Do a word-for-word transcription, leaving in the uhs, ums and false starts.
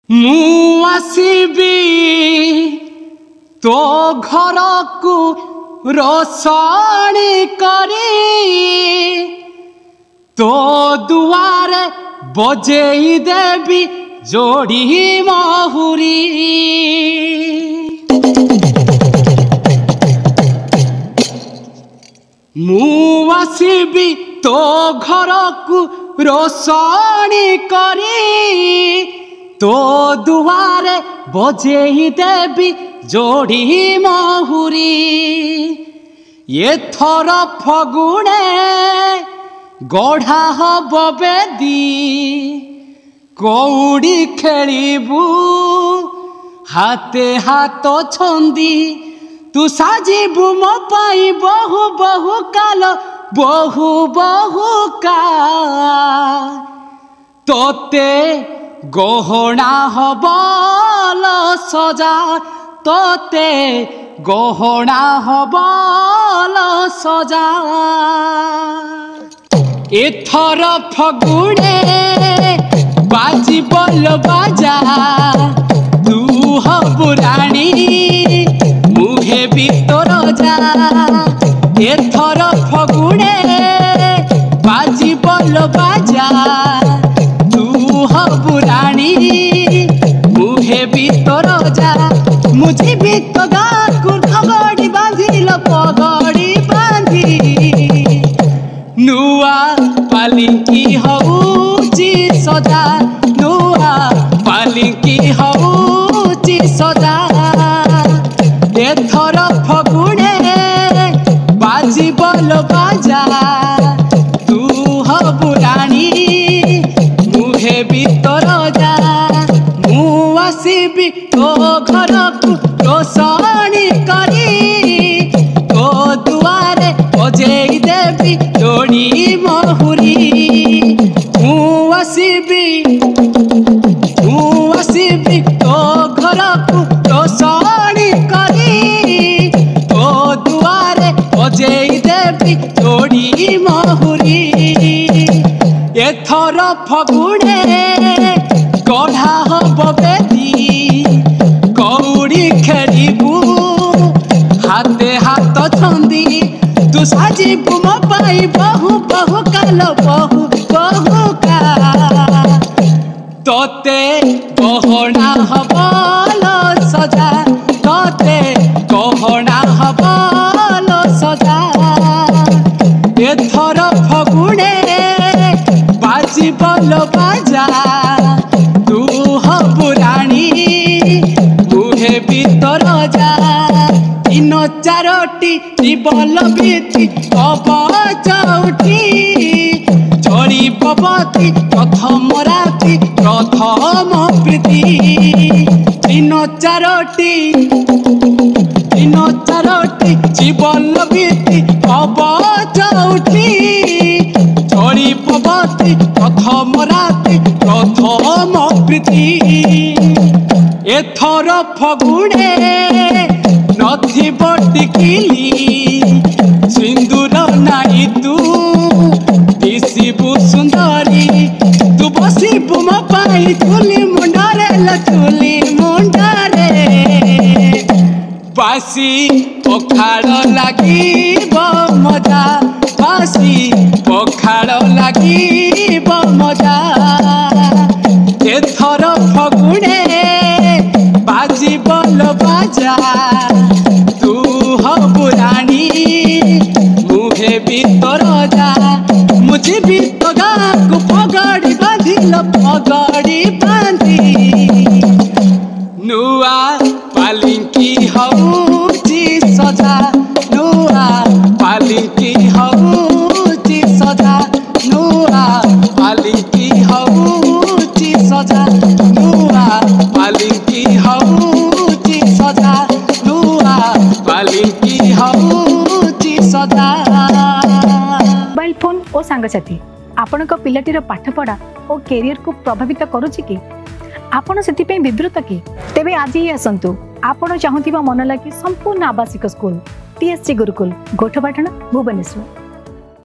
मु आसबी तो घर को रोशनी करी तो दुआर बजेई देवी जोड़ी महुरी। मु आसबी तो घर को रोशनी करी तो दुआरे बजेई देवी जोड़ी महुरी। ये थर फगुणे गढ़ा हब बेदी कौड़ी खेलिबू हाथे हाथ छंदी तू साजिबू मो पाई बहु बहु काल बहु बहु का तोते गहना हबल सजा तोते गहना हबल सजा। एथर फगुणे बाजी बल बाजा तू हबु राणी मुहे भीतर जा। एथर फगुणे बाजी बल बाजा बुराणी मुहे भीतर जा। मुझे भी तो गाकुर पगड़ी बांधी लो पगड़ी बांधी नुआ पालिंकी हऊची सजा नुआ पालिंकी हऊची सजा। एथर फगुणे बाजी बल बाजा तू हबु राणी भीतर जा। मु आसबी तो घर को रोशनी करी तो दुआरे बजेई देवी जोड़ी महुरी। मु आसबी मु आसबी तो घर को रोशनी करी तो दुआरे बजेई देवी जोड़ी महुरी। एथर फगुणे गढ़ा हब बेदी कौड़ी खेलिबू हाथे हाथ छंदी तू साजिबू मो पाई बहु बहु काल बहु बहु का तोते गहना हबल सजा तोते गहना हबल सजा। एथर फगुणे बाजी बल बाजा तू हबु राणी मुहे भीतर जा। तीन चारोटी बल बीती कब चौटी चढ़ी पबती प्रथम राति प्रथम प्रीति। तीन चारोटी तीन चारोटी जीवन बीती कब चौटी चढ़ी पबती प्रथम राति प्रथम प्रीति। एथर फगुणे नथिब टिकिली सिंदूर नाई तू दिसिबु सुंदरी तू बसिबु मो पाई चुली मुंडरे ल चुली मुंडरे बासी पखाड़ लागिब मजा बासी पखाड़ लागिब मजा। एथर फगुणे बाजी बल बाजा तू हबु राणी मुहे भीतर जा। मुझे भी तो गाको पगड़ी बांधी लो पगड़ी बांधी नुआ पालिंकी हऊची सजा नुआ पालिंकी हऊची सजा नुआ पालिंकी हऊची सजा नुआ पालिंकी हऊची सजा नुआ पालिंकी हऊची सजा। मोबाइल फोन और सांगसाथी आपण पिलाटीर पाठपढ़ा और कैरियर को प्रभावित करुच्ची कि आपण से विवृत कि तेबे आज ही आसतु आपण चाहूबा मन लगी संपूर्ण आवासिक स्कूल टीएससी गुरुकुल गोठपाटण भुवनेश्वर।